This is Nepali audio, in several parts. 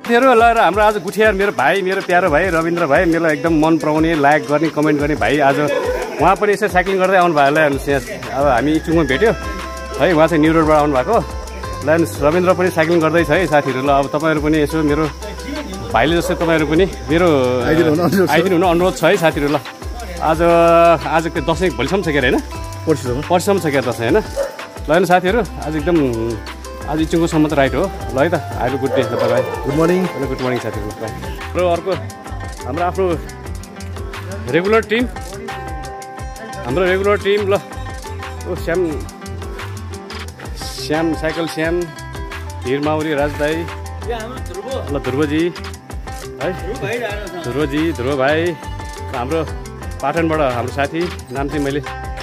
मेरो ल हाम्रो आज गुठियार मेरो भाइ मेरो प्यारो भाइ रविन्द्र भाइ मेरो एकदम मन पराउने लाइक गर्ने कमेन्ट गर्ने भाइ आज उहाँ पनि यसो साइक्लिङ गर्दै आउनु भयो ल अब हामी इचुङमा भेट्यो है उहाँ चाहिँ न्यु रोडबाट आउनु भएको ल रविन्द्र पनि साइक्लिङ गर्दैछ है साथीहरू ल अब तपाईँहरू पनि यसो मेरो भाइले जस्तो तपाईँहरू पनि मेरो आइदिनु हुन अनुरोध छ है साथीहरू ल आज दसैँ भोलिसम्म छ के अरे होइन पर्सिसम्म छ क्या दसैँ होइन ल होइन साथीहरू आज एकदम आज इचुङकोसम्म त राइट हो ल है त अहिले गुड डे ल बाई गुड मर्निङ साथीहरू र अर्को हाम्रो आफ्नो रेगुलर टिम ल ओ श्याम साइकल श्याम धिर माउरी राजदाई ल ध्रुवजी है ध्रुव भाइ हाम्रो पाटनबाट हाम्रो साथी नाम चाहिँ मैले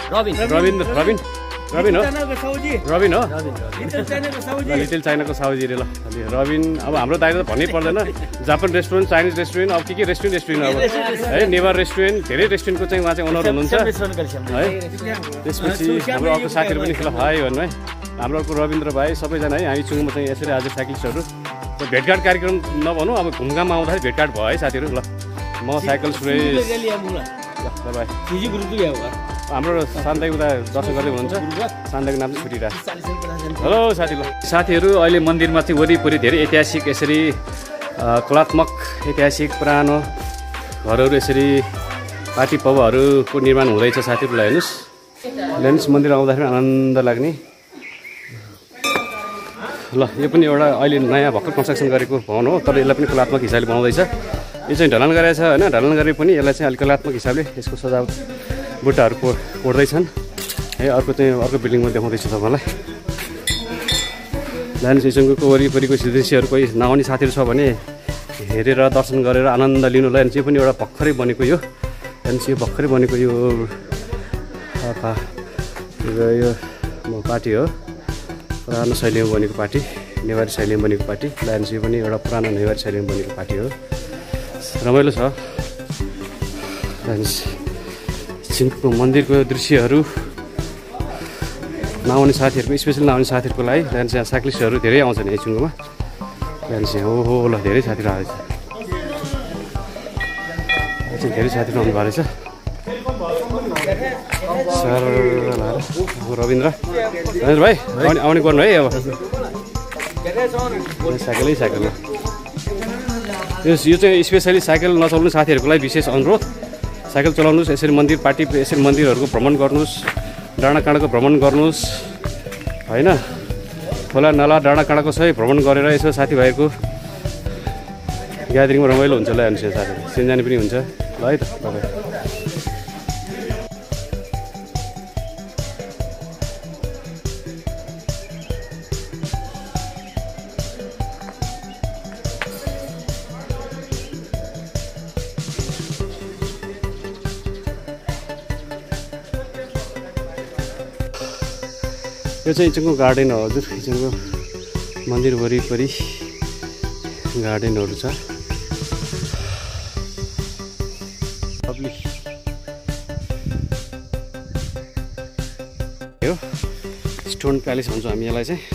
रबिन हो लिटिल चाइनाको साउजी रे ल रबिन अब हाम्रो दाइ त भन्नै पर्दैन जापान रेस्टुरेन्ट चाइनिज रेस्टुरेन्ट अब के रेस्टुरेन्ट अब है नेभर रेस्टुरेन्ट धेरै रेस्टुरेन्टको चाहिँ उहाँ चाहिँ ओनर हुनुहुन्छ है त्यसपछि हाम्रो अर्को साथीहरू पनि ल हाई भन्नु है हाम्रो अर्को रविन्द्र भाइ सबैजना है हामी इचुङमा चाहिँ यसरी आज साइक्लिस्टहरू भेटघाट कार्यक्रम नभनौँ अब घुमघाममा आउँदाखेरि भेटघाट भयो है साथीहरू ल म साइकल सुरेश ल बाई हाम्रो शान्ताई उता दर्शन गर्दै हुनुहुन्छ शान्ताईको नाम चाहिँ छुटिरहेको हेलो साथी ल साथीहरू अहिले मन्दिरमा चाहिँ वरिपरि धेरै ऐतिहासिक यसरी कलात्मक ऐतिहासिक पुरानो घरहरू यसरी पार्टी पबहरूको निर्माण हुँदैछ साथीहरूलाई हेर्नुहोस् मन्दिर आउँदाखेरि आनन्द लाग्ने ल यो पनि एउटा अहिले नयाँ भर्खर कन्स्ट्रक्सन गरेको भवन हो तर यसलाई पनि कलात्मक हिसाबले बनाउँदैछ यो चाहिँ ढलान गरेको छ होइन ढलान गरे पनि यसलाई चाहिँ अलिक कलात्मक हिसाबले यसको सजावट बुट्टाहरू कोर्दैछन् है अर्को बिल्डिङमा देखाउँदैछु तपाईँलाई लाइन्स इचुङको वरिपरिको दृश्यहरू कोही नआउने साथीहरू छ भने हेरेर दर्शन गरेर आनन्द लिनु ल यो पनि एउटा भर्खरै बनेको यो भर्खरै बनेको यो पार्टी हो पुरानो शैलीमा बनेको पार्टी नेवारी शैलीमा बनेको पार्टी लाइन्स यो पनि एउटा पुरानो नेवारी शैलीमा बनेको पार्टी हो रमाइलो छ लाइन्स इचुङको मन्दिरको दृश्यहरू नआउने साथीहरूको स्पेसल नआउने साथीहरूको लागि लाइन्स यहाँ साइक्लिस्टहरू धेरै आउँछन् इचुङमा लाइन्स हो ल धेरै साथीहरू आएछ धेरै साथीहरू आउनु भएको रहेछ सर रविन्द्र भाइ आउने गर्नु है अब साइकल यो चाहिँ स्पेसली साइकल नचलाउने साथीहरूको लागि विशेष अनुरोध साइकल चलाउनुहोस् यसरी मन्दिर पार्टी यसरी मन्दिरहरूको भ्रमण गर्नुहोस् डाँडाकाँडाको भ्रमण गर्नुहोस् होइन खोला नाला डाँडाकाँडाको सबै भ्रमण गरेर यसो साथीभाइहरूको ग्यादरिङमा रमाइलो हुन्छ ल हेर्नुहोस् साथी सिन्जानी पनि हुन्छ ल है त तपाईँ यो चाहिँ इचुङको गार्डन हो हजुर इचुङको मन्दिर वरिपरि गार्डनहरू छ लभली हो स्टोन प्यालेस भन्छौँ हामी यसलाई चाहिँ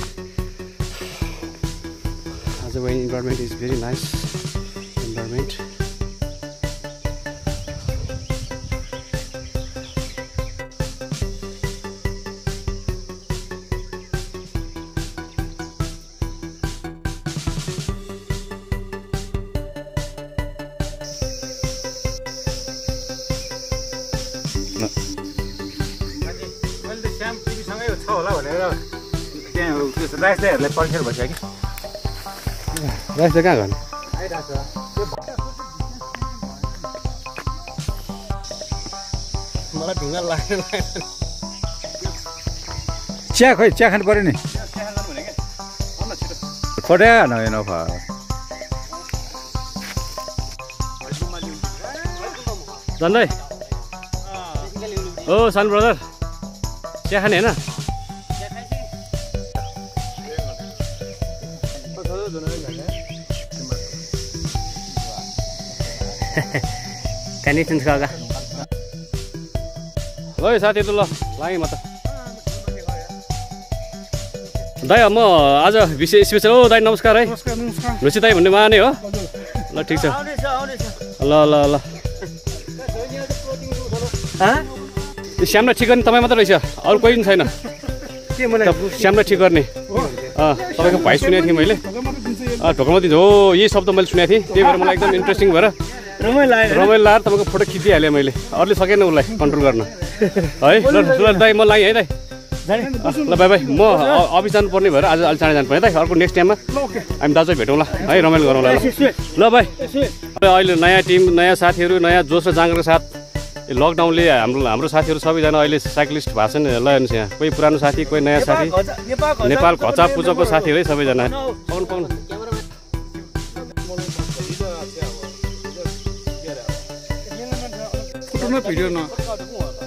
आजको environment is very nice environment होला भनेर त्यहाँ राइस दाइहरूलाई पर्खेर भइसक्यो कि राइस दाइ कहाँ गर्नु मलाई ढुङ्गा लाग्यो चिया खोइ चिया खानु पऱ्यो नि फट्या नभा झन्डै ओ सानो ब्रदर चिया खाने होइन कनेक्सन छ का ल साथीहरू ल लागेँ म त दाइ म आज विशेष स्पेसल ओ दाइ नमस्कार है रुचि दाइ भन्ने माने हो ल ठिक छ ल ल ल श्यामलाई ठिक गर्ने तपाईँ मात्रै रहेछ अरू कोही पनि छैन श्यामलाई ठिक गर्ने तपाईँको भाइ सुनेको थिएँ मैले ढोकामा दिन्छ हो यही शब्द मैले सुनेको थिएँ त्यही भएर मलाई एकदम इन्ट्रेस्टिङ भएर रमाइलो लाएर तपाईँको फोटो खिचिहालेँ मैले अरूले सकेन उसलाई कन्ट्रोल गर्न है ल दाइ म लाएँ है दाइ ल बाई बाई म अफिस जानुपर्ने भएर आज अलि चाँडै जानु पर्ने दाइ अर्को नेक्स्ट टाइममा हामी दाजु भेटौँला है रमाइलो गरौँला ल बाई अहिले नयाँ टिम नयाँ साथीहरू नयाँ जोस र जाँगरको साथ लकडाउनले हाम्रो साथीहरू सबैजना अहिले साइक्लिस्ट भएको छ नि ल हेर्नुहोस् यहाँ कोही पुरानो साथी कोही नयाँ साथी नेपाल घचा पुजोको साथीहरू सबैजना भिडियो न